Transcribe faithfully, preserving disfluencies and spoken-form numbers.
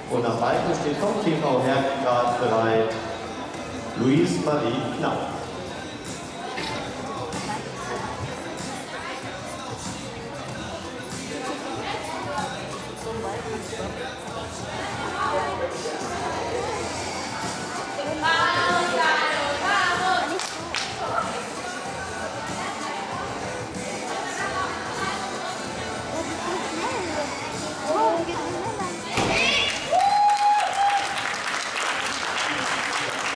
Und am Balken steht vom T V Herkengrad bereit Luis Marie Knapp. So weit.